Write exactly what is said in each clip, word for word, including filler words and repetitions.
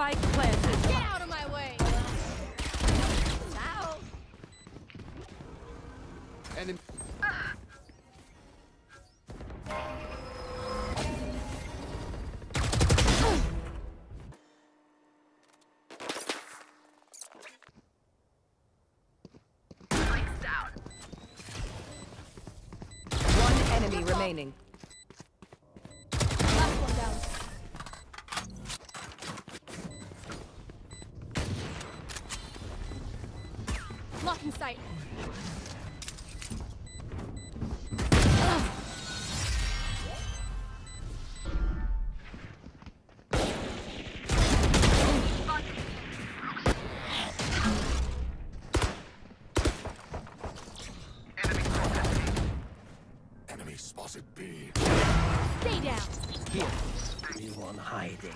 Spike planted. Get out of my way! Ow! Enemy. One enemy remaining. Last one down. Lock in sight. Enemy spotted B. Stay down. Here, anyone hiding?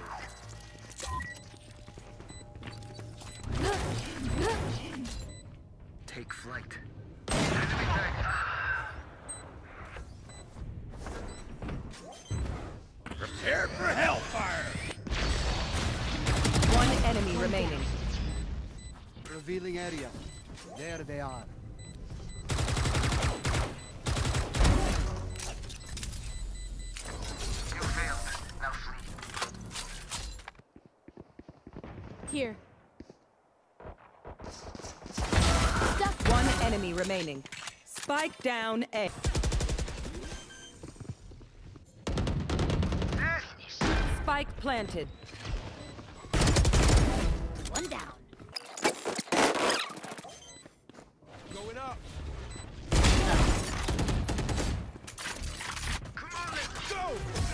Take flight. Prepare for hellfire! One enemy remaining. Revealing area. There they are. You failed. Now flee. Here. One enemy remaining. Spike down A. Spike planted. One down. Going up. Come on, let's Go!